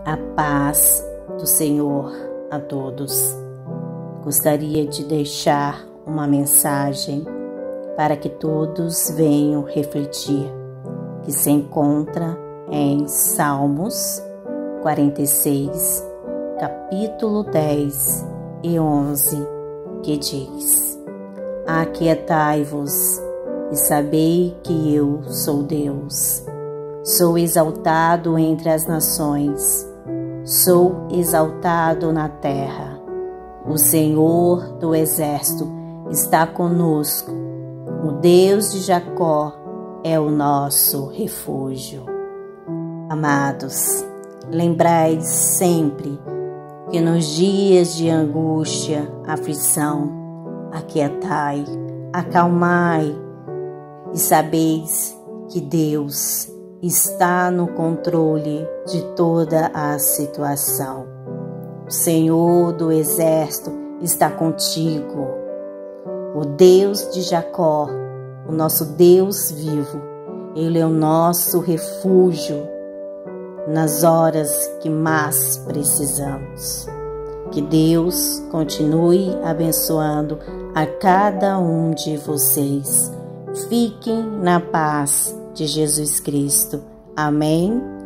A paz do Senhor a todos. Gostaria de deixar uma mensagem para que todos venham refletir, que se encontra em Salmos 46, capítulo 10 e 11, que diz: Aquietai-vos e sabei que eu sou Deus. Sou exaltado entre as nações, sou exaltado na terra. O Senhor do exército está conosco. O Deus de Jacó é o nosso refúgio. Amados, lembrai sempre que nos dias de angústia, aflição, aquietai, acalmai e sabeis que Deus está no controle de toda a situação. O Senhor do exército está contigo. O Deus de Jacó, o nosso Deus vivo, Ele é o nosso refúgio nas horas que mais precisamos. Que Deus continue abençoando a cada um de vocês. Fiquem na paz de Jesus Cristo. Amém.